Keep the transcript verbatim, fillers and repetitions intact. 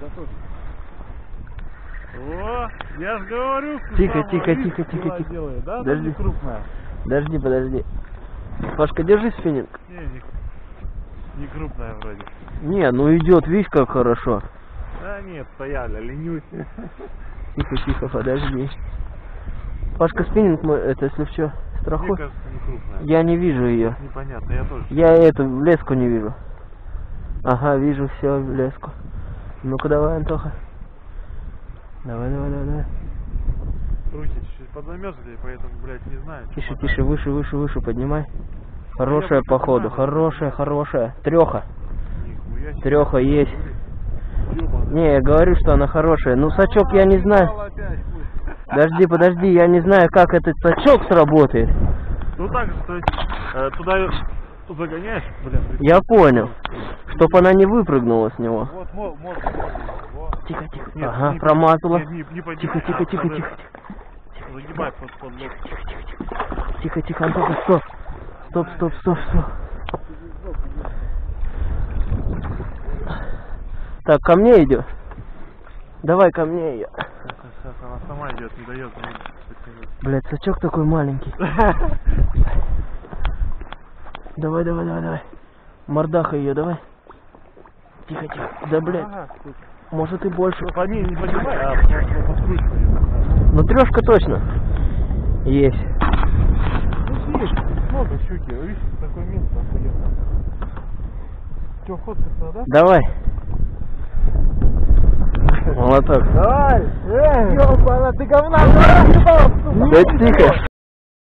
О, я ж говорю, тихо, тихо, тихо, тихо, тихо. Делаю, да? Подожди. Крупная. Подожди, подожди. Пашка, держи спиннинг. Не, не, не крупная вроде. Не, ну идет, видишь, как хорошо. Да нет, стояли, ленюсь. Тихо, тихо, подожди. Пашка, спиннинг мой, это если что, страхуй. Мне кажется, не крупная. Я не вижу ее. Непонятно, я тоже. Я эту леску не вижу. Ага, вижу все, леску. Ну-ка давай, Антоха. Давай, давай, давай, давай. Руки чуть-чуть подзамерзли, поэтому, блядь, не знаю. Тише, тише, выше, выше, выше, поднимай. Хорошая, походу, хорошая, хорошая. Треха. Нихуя себе. Треха есть. Ёбаный. Не, я говорю, что она хорошая. Ну, сачок я не знаю. Подожди, подожди, я не знаю, как этот сачок сработает. Ну так же, то есть, э, туда загоняешь, блин. Я понял. Чтоб она не выпрыгнула с него. Вот, мол, мол, вот. Тихо, тихо. Нет, Ага, не, промазала. Нет, не, не поднимай, Тихо, тихо, а, тихо, под тихо. это, Загибай под, под лоб. Тихо, тихо, Антоха, стоп. Стоп, стоп, стоп, стоп. Так, ко мне идет. Давай ко мне ее. Сейчас, сейчас она сама идет, не дает мне подтянуть. Блять, сачок такой маленький. Давай, давай, давай, давай. Мордаха ее, давай. Тихо, тихо. Да, блядь. Ага, сука. Может и больше. Ну, по ней не поднимай, а просто подкручивай. Ну, трешка точно. Есть. Ну, есть много щуки. Видишь, такое место охуенно. Че, фоткаться, да? Давай. Молоток. Давай! Эй! Ёбана, ты говна! Да тихо.